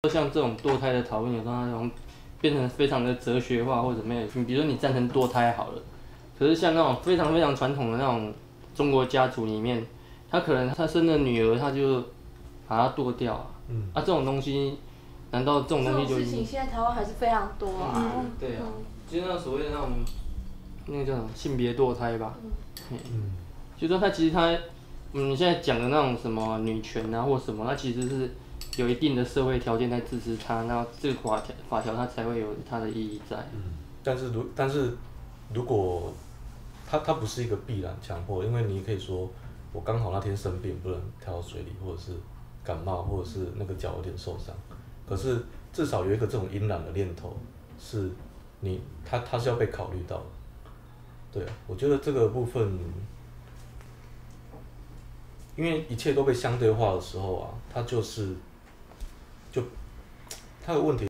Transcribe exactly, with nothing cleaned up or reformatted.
像这种堕胎的讨论，有时候它那种变成非常的哲学化或者怎么样。你比如说你赞成堕胎好了，可是像那种非常非常传统的那种中国家族里面，他可能他生了女儿，他就把它剁掉啊。嗯。啊，这种东西，难道这种东西就？ 这种事情现在台湾还是非常多啊。 嗯、对啊，就是那所谓的那种那个叫什么性别堕胎吧。嗯。嗯。就说他其实他，嗯，现在讲的那种什么女权啊或什么，它其实是有一定的社会条件在支持它，那这个法条法条它才会有它的意义在。 嗯。但是如但是如果它它不是一个必然强迫，因为你可以说我刚好那天生病不能跳到水里，或者是感冒，或者是那个脚有点受伤，可是至少有一个这种隐染的念头，是你它它是要被考虑到的。对啊，我觉得这个部分，因为一切都被相对化的时候啊，它就是就它的问题。